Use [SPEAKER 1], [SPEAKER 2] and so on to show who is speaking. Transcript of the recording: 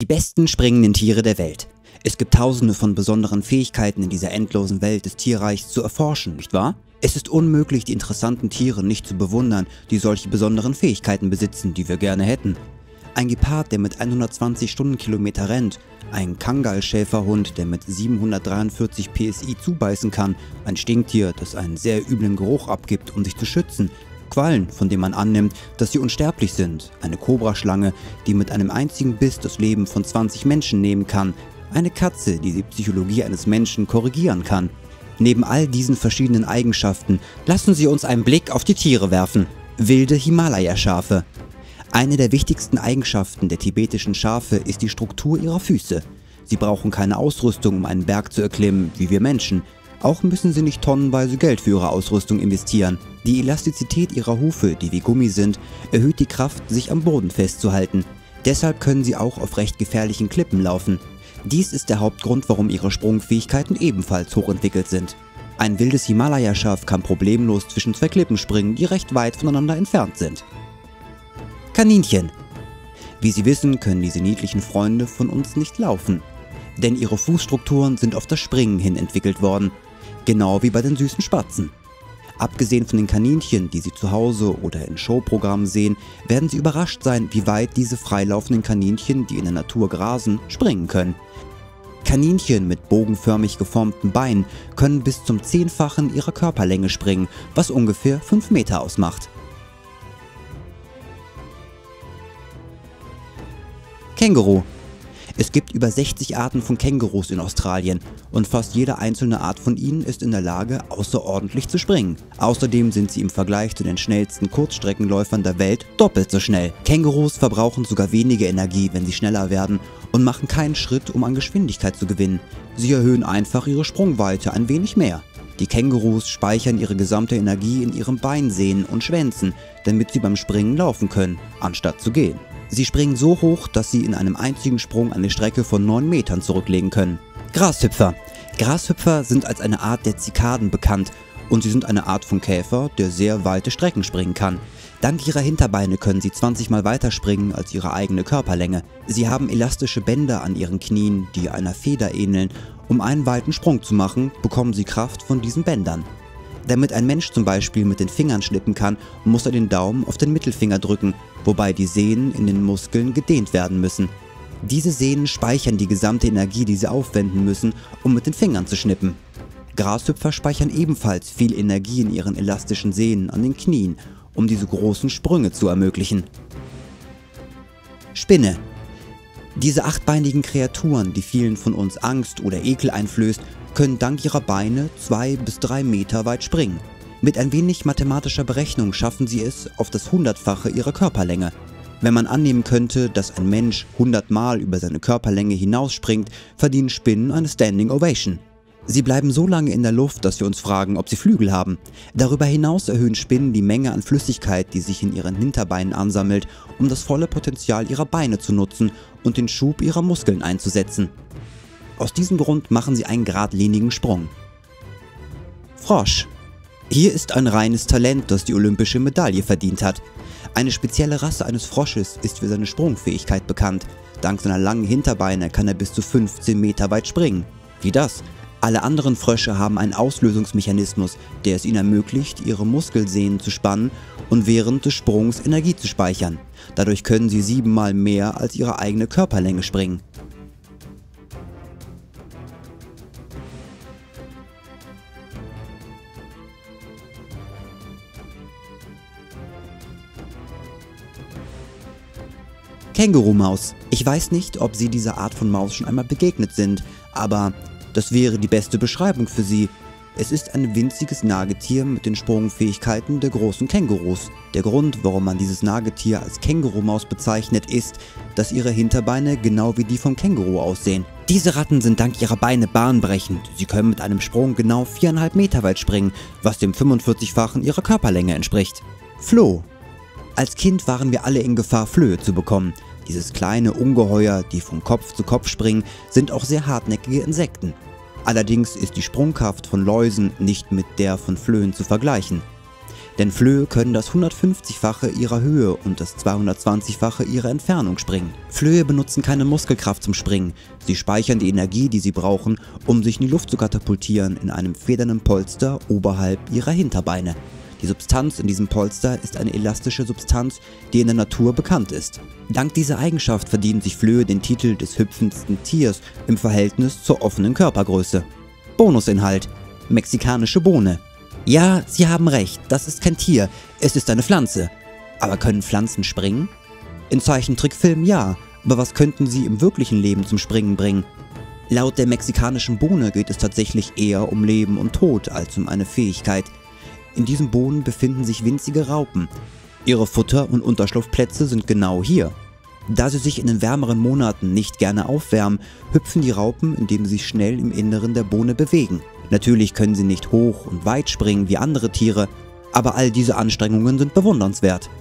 [SPEAKER 1] Die besten springenden Tiere der Welt. Es gibt tausende von besonderen Fähigkeiten in dieser endlosen Welt des Tierreichs zu erforschen, nicht wahr? Es ist unmöglich, die interessanten Tiere nicht zu bewundern, die solche besonderen Fähigkeiten besitzen, die wir gerne hätten. Ein Gepard, der mit 120 Stundenkilometer rennt, ein Kangal-Schäferhund, der mit 743 PSI zubeißen kann, ein Stinktier, das einen sehr üblen Geruch abgibt, um sich zu schützen, Quallen, von denen man annimmt, dass sie unsterblich sind, eine Kobraschlange, die mit einem einzigen Biss das Leben von 20 Menschen nehmen kann, eine Katze, die die Psychologie eines Menschen korrigieren kann. Neben all diesen verschiedenen Eigenschaften lassen Sie uns einen Blick auf die Tiere werfen. Wilde Himalaya-Schafe. Eine der wichtigsten Eigenschaften der tibetischen Schafe ist die Struktur ihrer Füße. Sie brauchen keine Ausrüstung, um einen Berg zu erklimmen, wie wir Menschen. Auch müssen sie nicht tonnenweise Geld für ihre Ausrüstung investieren. Die Elastizität ihrer Hufe, die wie Gummi sind, erhöht die Kraft, sich am Boden festzuhalten. Deshalb können sie auch auf recht gefährlichen Klippen laufen. Dies ist der Hauptgrund, warum ihre Sprungfähigkeiten ebenfalls hochentwickelt sind. Ein wildes Himalaya-Schaf kann problemlos zwischen zwei Klippen springen, die recht weit voneinander entfernt sind. Kaninchen. Wie Sie wissen, können diese niedlichen Freunde von uns nicht laufen, denn ihre Fußstrukturen sind auf das Springen hin entwickelt worden, genau wie bei den süßen Spatzen. Abgesehen von den Kaninchen, die Sie zu Hause oder in Showprogrammen sehen, werden Sie überrascht sein, wie weit diese freilaufenden Kaninchen, die in der Natur grasen, springen können. Kaninchen mit bogenförmig geformten Beinen können bis zum 10-fachen ihrer Körperlänge springen, was ungefähr 5 Meter ausmacht. Känguru. Es gibt über 60 Arten von Kängurus in Australien und fast jede einzelne Art von ihnen ist in der Lage, außerordentlich zu springen. Außerdem sind sie im Vergleich zu den schnellsten Kurzstreckenläufern der Welt doppelt so schnell. Kängurus verbrauchen sogar weniger Energie, wenn sie schneller werden und machen keinen Schritt, um an Geschwindigkeit zu gewinnen. Sie erhöhen einfach ihre Sprungweite ein wenig mehr. Die Kängurus speichern ihre gesamte Energie in ihren Beinsehnen und Schwänzen, damit sie beim Springen laufen können, anstatt zu gehen. Sie springen so hoch, dass sie in einem einzigen Sprung eine Strecke von 9 Metern zurücklegen können. Grashüpfer. Grashüpfer sind als eine Art der Zikaden bekannt und sie sind eine Art von Käfer, der sehr weite Strecken springen kann. Dank ihrer Hinterbeine können sie 20 Mal weiter springen als ihre eigene Körperlänge. Sie haben elastische Bänder an ihren Knien, die einer Feder ähneln. Um einen weiten Sprung zu machen, bekommen sie Kraft von diesen Bändern. Damit ein Mensch zum Beispiel mit den Fingern schnippen kann, muss er den Daumen auf den Mittelfinger drücken, wobei die Sehnen in den Muskeln gedehnt werden müssen. Diese Sehnen speichern die gesamte Energie, die sie aufwenden müssen, um mit den Fingern zu schnippen. Grashüpfer speichern ebenfalls viel Energie in ihren elastischen Sehnen an den Knien, um diese großen Sprünge zu ermöglichen. Spinne. Diese achtbeinigen Kreaturen, die vielen von uns Angst oder Ekel einflößt, können dank ihrer Beine 2 bis 3 Meter weit springen. Mit ein wenig mathematischer Berechnung schaffen sie es auf das 100-fache ihrer Körperlänge. Wenn man annehmen könnte, dass ein Mensch 100 Mal über seine Körperlänge hinausspringt, verdienen Spinnen eine Standing Ovation. Sie bleiben so lange in der Luft, dass wir uns fragen, ob sie Flügel haben. Darüber hinaus erhöhen Spinnen die Menge an Flüssigkeit, die sich in ihren Hinterbeinen ansammelt, um das volle Potenzial ihrer Beine zu nutzen und den Schub ihrer Muskeln einzusetzen. Aus diesem Grund machen sie einen geradlinigen Sprung. Frosch. Hier ist ein reines Talent, das die olympische Medaille verdient hat. Eine spezielle Rasse eines Frosches ist für seine Sprungfähigkeit bekannt. Dank seiner langen Hinterbeine kann er bis zu 15 Meter weit springen. Wie das? Alle anderen Frösche haben einen Auslösungsmechanismus, der es ihnen ermöglicht, ihre Muskelsehnen zu spannen und während des Sprungs Energie zu speichern. Dadurch können sie 7 Mal mehr als ihre eigene Körperlänge springen. Kängurumaus. Ich weiß nicht, ob Sie dieser Art von Maus schon einmal begegnet sind, aber das wäre die beste Beschreibung für Sie. Es ist ein winziges Nagetier mit den Sprungfähigkeiten der großen Kängurus. Der Grund, warum man dieses Nagetier als Kängurumaus bezeichnet, ist, dass ihre Hinterbeine genau wie die vom Känguru aussehen. Diese Ratten sind dank ihrer Beine bahnbrechend. Sie können mit einem Sprung genau 4,5 Meter weit springen, was dem 45-fachen ihrer Körperlänge entspricht. Floh. Als Kind waren wir alle in Gefahr, Flöhe zu bekommen. Dieses kleine Ungeheuer, die von Kopf zu Kopf springen, sind auch sehr hartnäckige Insekten. Allerdings ist die Sprungkraft von Läusen nicht mit der von Flöhen zu vergleichen. Denn Flöhe können das 150-fache ihrer Höhe und das 220-fache ihrer Entfernung springen. Flöhe benutzen keine Muskelkraft zum Springen. Sie speichern die Energie, die sie brauchen, um sich in die Luft zu katapultieren, in einem federnden Polster oberhalb ihrer Hinterbeine. Die Substanz in diesem Polster ist eine elastische Substanz, die in der Natur bekannt ist. Dank dieser Eigenschaft verdienen sich Flöhe den Titel des hüpfendsten Tiers im Verhältnis zur offenen Körpergröße. Bonusinhalt: Mexikanische Bohne. Ja, Sie haben recht, das ist kein Tier, es ist eine Pflanze. Aber können Pflanzen springen? In Zeichentrickfilmen ja, aber was könnten sie im wirklichen Leben zum Springen bringen? Laut der mexikanischen Bohne geht es tatsächlich eher um Leben und Tod als um eine Fähigkeit. In diesen Bohnen befinden sich winzige Raupen. Ihre Futter- und Unterschlupfplätze sind genau hier. Da sie sich in den wärmeren Monaten nicht gerne aufwärmen, hüpfen die Raupen, indem sie sich schnell im Inneren der Bohne bewegen. Natürlich können sie nicht hoch und weit springen wie andere Tiere, aber all diese Anstrengungen sind bewundernswert.